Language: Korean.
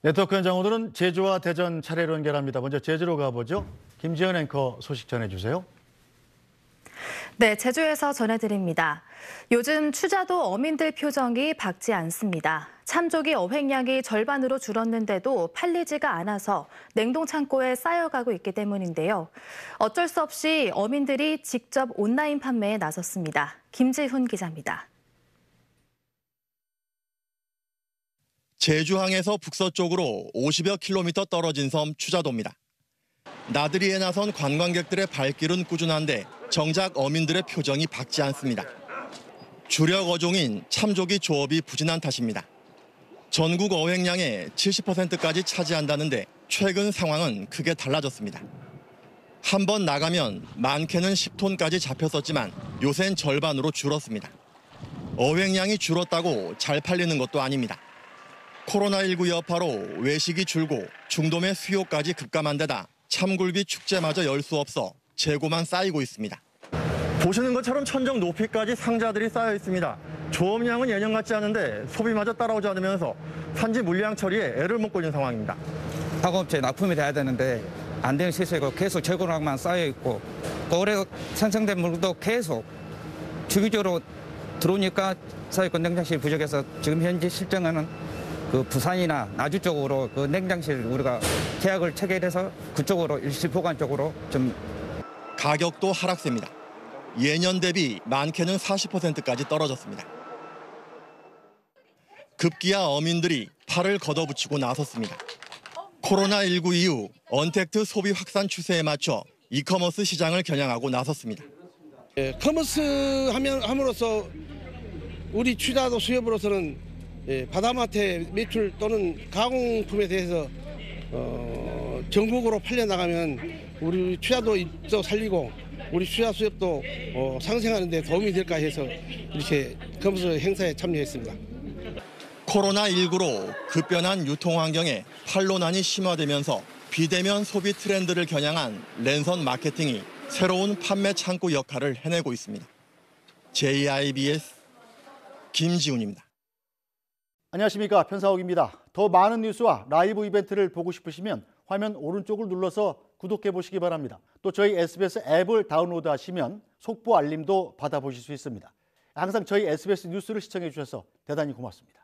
네트워크 현장 오늘은 제주와 대전 차례로 연결합니다. 먼저 제주로 가보죠. 김지연 앵커 소식 전해주세요. 네, 제주에서 전해드립니다. 요즘 추자도 어민들 표정이 밝지 않습니다. 참조기 어획량이 절반으로 줄었는데도 팔리지가 않아서 냉동 창고에 쌓여가고 있기 때문인데요. 어쩔 수 없이 어민들이 직접 온라인 판매에 나섰습니다. 김지훈 기자입니다. 제주항에서 북서쪽으로 50여 킬로미터 떨어진 섬 추자도입니다. 나들이에 나선 관광객들의 발길은 꾸준한데 정작 어민들의 표정이 밝지 않습니다. 주력 어종인 참조기 조업이 부진한 탓입니다. 전국 어획량의 70%까지 차지한다는데 최근 상황은 크게 달라졌습니다. 한 번 나가면 많게는 10톤까지 잡혔었지만 요샌 절반으로 줄었습니다. 어획량이 줄었다고 잘 팔리는 것도 아닙니다. 코로나19 여파로 외식이 줄고 중도매 수요까지 급감한 데다 참굴비 축제마저 열 수 없어 재고만 쌓이고 있습니다. 보시는 것처럼 천정 높이까지 상자들이 쌓여 있습니다. 조업량은 예년 같지 않은데 소비마저 따라오지 않으면서 산지 물량 처리에 애를 먹고 있는 상황입니다. 화공업체에 납품이 돼야 되는데 안 되는 시세고 계속 재고량만 쌓여 있고 올해 생성된 물도 계속 주기적으로 들어오니까 사회권 냉장실 부족해서 지금 현재 실정하는 그 부산이나 나주 쪽으로 그 냉장실 우리가 계약을 체결해서 그쪽으로 일시 보관 쪽으로 좀 가격도 하락세입니다. 예년 대비 많게는 40%까지 떨어졌습니다. 급기야 어민들이 팔을 걷어붙이고 나섰습니다. 코로나19 이후 언택트 소비 확산 추세에 맞춰 이커머스 시장을 겨냥하고 나섰습니다. 커머스 함으로써 우리 추자도 수협으로서는 바다마트 매출 또는 가공품에 대해서 전국으로 팔려나가면 우리 추자도 입도 살리고 우리 추자 수협도 상생하는 데 도움이 될까 해서 이렇게 커머스 행사에 참여했습니다. 코로나19로 급변한 유통 환경에 판로난이 심화되면서 비대면 소비 트렌드를 겨냥한 랜선 마케팅이 새로운 판매 창구 역할을 해내고 있습니다. JIBS 김지훈입니다. 안녕하십니까, 편사옥입니다. 더 많은 뉴스와 라이브 이벤트를 보고 싶으시면 화면 오른쪽을 눌러서 구독해 보시기 바랍니다. 또 저희 SBS 앱을 다운로드하시면 속보 알림도 받아보실 수 있습니다. 항상 저희 SBS 뉴스를 시청해 주셔서 대단히 고맙습니다.